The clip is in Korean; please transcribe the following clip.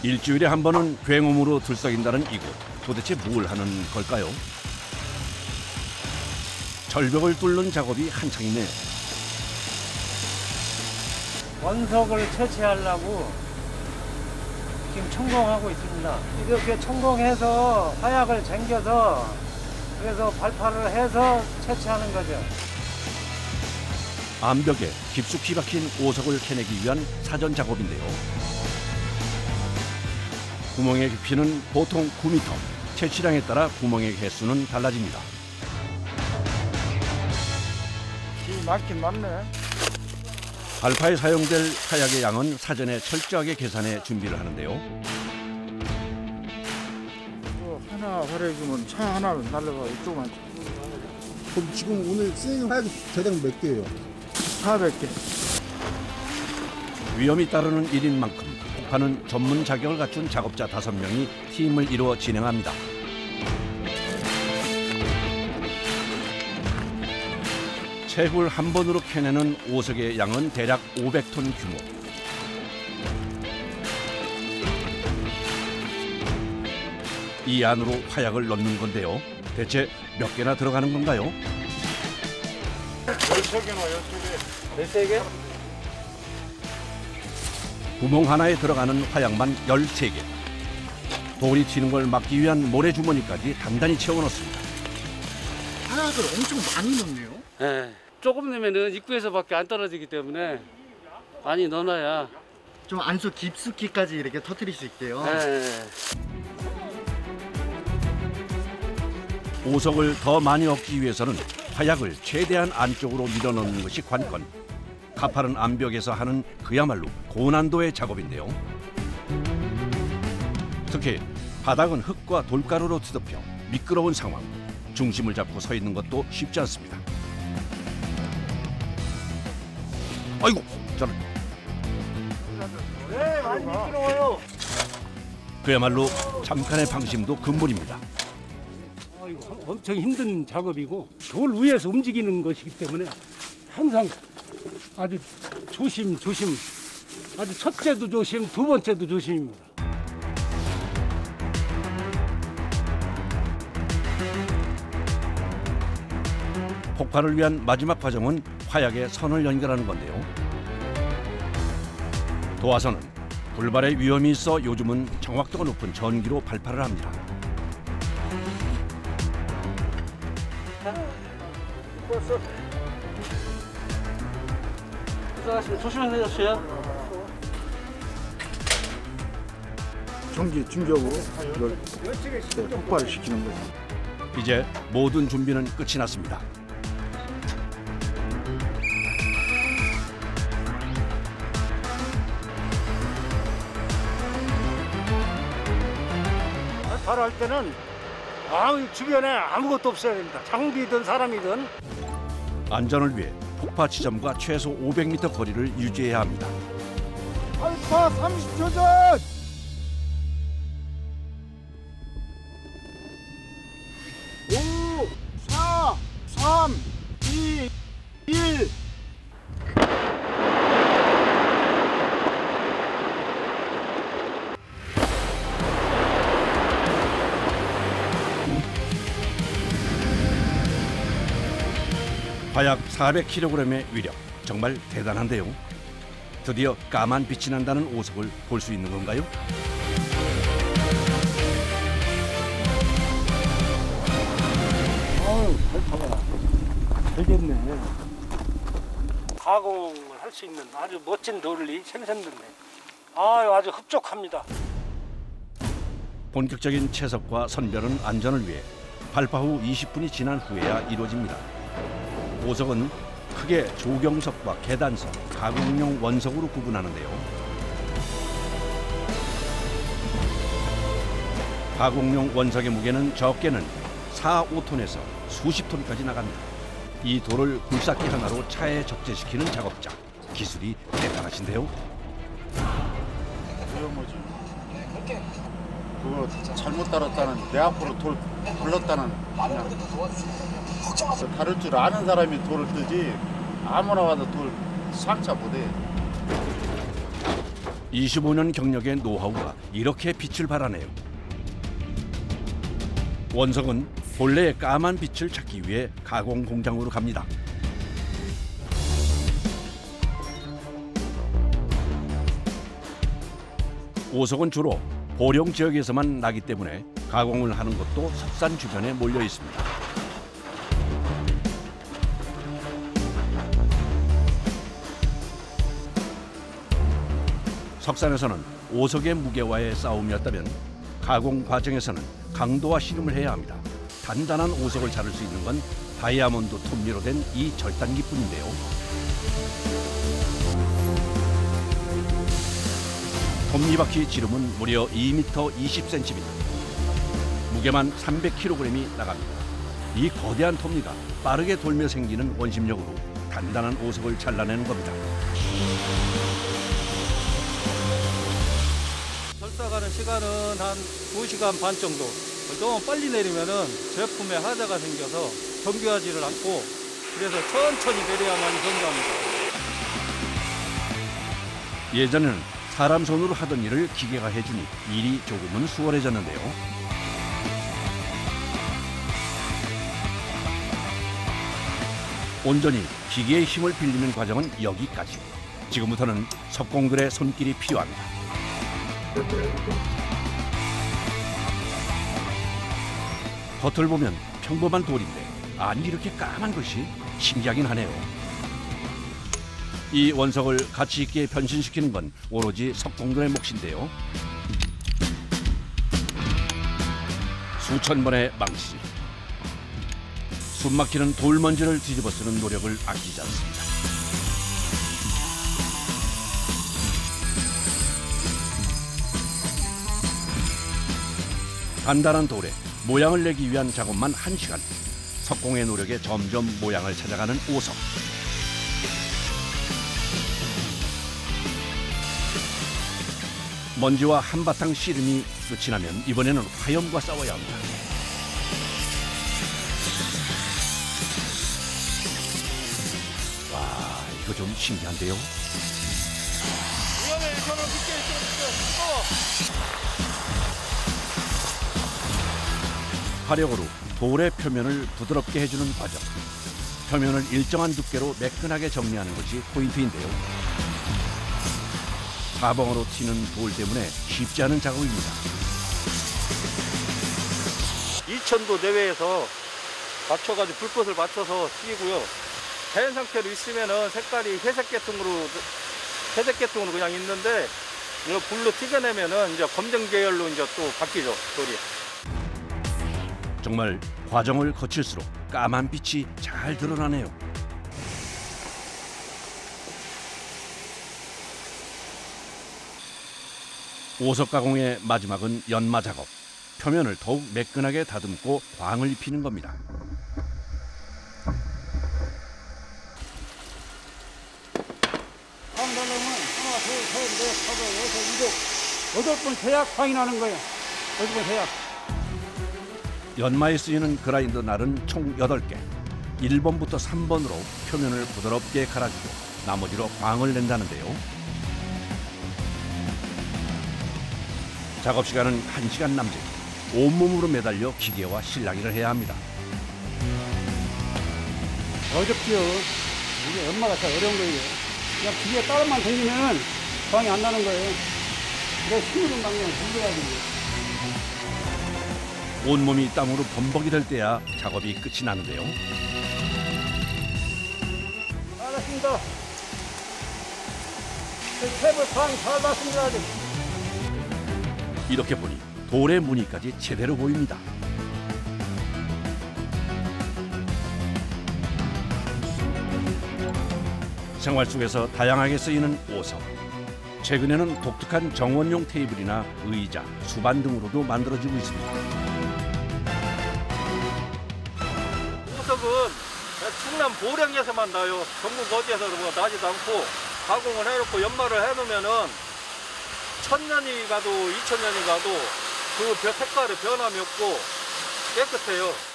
일주일에 한 번은 굉음으로 들썩인다는 이곳. 도대체 뭘 하는 걸까요? 절벽을 뚫는 작업이 한창이네요. 원석을 채취하려고 지금 천공하고 있습니다. 이렇게 천공해서 화약을 쟁겨서 그래서 발파를 해서 채취하는 거죠. 암벽에 깊숙이 박힌 오석을 캐내기 위한 사전 작업인데요. 구멍의 깊이는 보통 9m, 채취량에 따라 구멍의 개수는 달라집니다. 맞긴 맞네. 발파에 사용될 화약의 양은 사전에 철저하게 계산해 준비를 하는데요. 하나 버려주면 차 하나는 날라가 이쪽만. 그럼 지금 오늘 쓰는 화약이 대략 몇 개예요? 400개. 위험이 따르는 일인 만큼 폭파는 전문 자격을 갖춘 작업자 5명이 팀을 이루어 진행합니다. 채굴 한 번으로 캐내는 오석의 양은 대략 500톤 규모. 이 안으로 화약을 넣는 건데요. 대체 몇 개나 들어가는 건가요? 13개나 13개? 구멍 하나에 들어가는 화약만 13개. 돌이 튀는 걸 막기 위한 모래주머니까지 단단히 채워 넣습니다. 화약을 엄청 많이 넣네요. 네. 조금 넣으면 입구에서밖에 안 떨어지기 때문에 많이 넣어놔야. 좀 안쪽 깊숙이까지 이렇게 터뜨릴 수 있게요. 네. 오석을 더 많이 얻기 위해서는 화약을 최대한 안쪽으로 밀어넣는 것이 관건. 가파른 암벽에서 하는 그야말로 고난도의 작업인데요. 특히 바닥은 흙과 돌가루로 뒤덮여 미끄러운 상황. 중심을 잡고 서 있는 것도 쉽지 않습니다. 아이고, 저는 네, 많이 미끄러워요. 그야말로 잠깐의 방심도 금물입니다. 이거 엄청 힘든 작업이고 돌 위에서 움직이는 것이기 때문에 항상 아주 조심, 아주 첫째도 조심, 두 번째도 조심입니다. 폭발을 위한 마지막 과정은 화약에 선을 연결하는 건데요. 도화선은 불발의 위험이 있어 요즘은 정확도가 높은 전기로 발파를 합니다. 조심하세요. 전기 충격으로 이걸 폭발을 시키는 거죠. 이제 모든 준비는 끝이 났습니다. 발할 때는 주변에 아무것도 없어야 됩니다. 장비든 사람이든. 안전을 위해 폭파 지점과 최소 500m 거리를 유지해야 합니다. 발파 30초 전! 5, 4, 3, 2, 1. 화약 400kg의 위력, 정말 대단한데요. 드디어 까만 빛이 난다는 오석을 볼 수 있는 건가요? 되겠네. 가공을 할 수 있는 아주 멋진 돌이 생성됐네. 아주 흡족합니다. 본격적인 채석과 선별은 안전을 위해 발파 후 20분이 지난 후에야 이루어집니다. 오석은 크게 조경석과 계단석, 가공용 원석으로 구분하는데요. 가공용 원석의 무게는 적게는 4, 5톤에서 수십 톤까지 나갑니다. 이 돌을 굴삭기 하나로 차에 적재시키는 작업자. 기술이 대단하신데요. 뭐지? 그거 잘못 달았다는, 내 앞으로 돌 불렀다는, 그냥 다룰 줄 아는 사람이 돌을 뜨지 아무나 와서 돌 상차 못해. 25년 경력의 노하우가 이렇게 빛을 발하네요. 원석은 본래의 까만 빛을 찾기 위해 가공 공장으로 갑니다. 오석은 주로 보령 지역에서만 나기 때문에 가공을 하는 것도 석산 주변에 몰려 있습니다. 석산에서는 오석의 무게와의 싸움이었다면 가공 과정에서는 강도와 씨름을 해야 합니다. 단단한 오석을 자를 수 있는 건 다이아몬드 톱니로 된 이 절단기뿐인데요. 톱니바퀴 지름은 무려 2m 20cm, 무게만 300kg이 나갑니다. 이 거대한 톱니가 빠르게 돌며 생기는 원심력으로 단단한 오석을 잘라내는 겁니다. 절삭하는 시간은 한 2시간 반 정도. 너무 빨리 내리면은 제품에 하자가 생겨서 정교하지를 않고, 그래서 천천히 내려야만 정교합니다. 예전에는 사람 손으로 하던 일을 기계가 해주니 일이 조금은 수월해졌는데요. 온전히 기계의 힘을 빌리는 과정은 여기까지. 지금부터는 석공들의 손길이 필요합니다. 겉을 보면 평범한 돌인데 아니 이렇게 까만 것이 신기하긴 하네요. 이 원석을 가치 있게 변신시키는 건 오로지 석공들의 몫인데요. 수천 번의 망치, 숨막히는 돌먼지를 뒤집어 쓰는 노력을 아끼지 않습니다. 단단한 돌에 모양을 내기 위한 작업만 1시간. 석공의 노력에 점점 모양을 찾아가는 오석. 먼지와 한바탕 씨름이 끝이 나면 이번에는 화염과 싸워야 합니다. 와, 이거 좀 신기한데요? 위험해, 이거는 늦게 있어. 화력으로 돌의 표면을 부드럽게 해주는 과정. 표면을 일정한 두께로 매끈하게 정리하는 것이 포인트인데요. 사방으로 튀는 돌 때문에 쉽지 않은 작업입니다. 2000도 내외에서 맞춰가지고 불꽃을 맞춰서 튀기고요. 자연 상태로 있으면은 색깔이 회색 계통으로 그냥 있는데, 이거 불로 튀겨내면은 이제 검정 계열로 이제 또 바뀌죠, 돌이. 정말 과정을 거칠수록 까만 빛이 잘 드러나네요. 오석 가공의 마지막은 연마 작업. 표면을 더욱 매끈하게 다듬고 광을 입히는 겁니다. 광달라면 하나, 둘, 셋, 넷, 다섯, 여섯, 일곱, 8번 세약 광이 나는 거예요. 8번 세약. 연마에 쓰이는 그라인더 날은 총 8개. 1번부터 3번으로 표면을 부드럽게 갈아주고 나머지로 광을 낸다는데요. 작업 시간은 1시간 남짓. 온몸으로 매달려 기계와 실랑이를 해야 합니다. 어렵지요. 이게 연마가 참 어려운 거예요. 그냥 기계 따로만 당기면 광이 안 나는 거예요. 그래서 힘으로 당기면 불러야지. 온몸이 땀으로 범벅이 될 때야 작업이 끝이 나는데요. 알았습니다. 탭을 광 잘 봤습니다. 아직. 이렇게 보니 돌의 무늬까지 제대로 보입니다. 생활 속에서 다양하게 쓰이는 오석. 최근에는 독특한 정원용 테이블이나 의자, 수반 등으로도 만들어지고 있습니다. 오석은 충남 보령에서만 나요. 전국 어디에서도 나지도 않고, 가공을 해놓고 연마를 해놓으면은 1000년이 가도 2000년이 가도 그 색깔의 변함이 없고 깨끗해요.